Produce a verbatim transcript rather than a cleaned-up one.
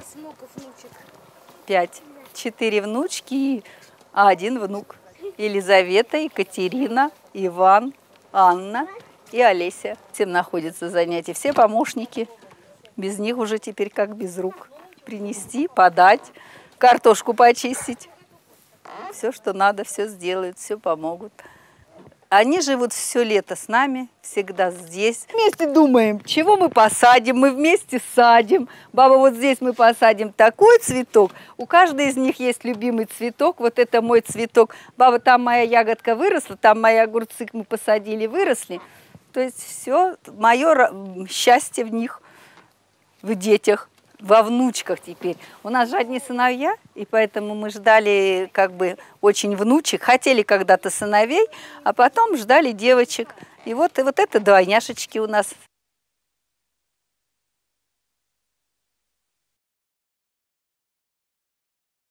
Сколько внуков, внучек? Пять. Четыре внучки и один внук. Елизавета, Екатерина, Иван, Анна и Олеся. Всем находятся занятия. Все помощники. Без них уже теперь как без рук. Принести, подать, картошку почистить. Все, что надо, все сделают, все помогут. Они живут все лето с нами, всегда здесь. Вместе думаем, чего мы посадим, мы вместе садим. Баба, вот здесь мы посадим такой цветок. У каждой из них есть любимый цветок. Вот это мой цветок. Баба, там моя ягодка выросла, там мои огурцы мы посадили, выросли. То есть все, мое счастье в них, в детях. Во внучках теперь. У нас же одни сыновья, и поэтому мы ждали как бы очень внучек. Хотели когда-то сыновей, а потом ждали девочек. И вот, и вот это двойняшечки у нас.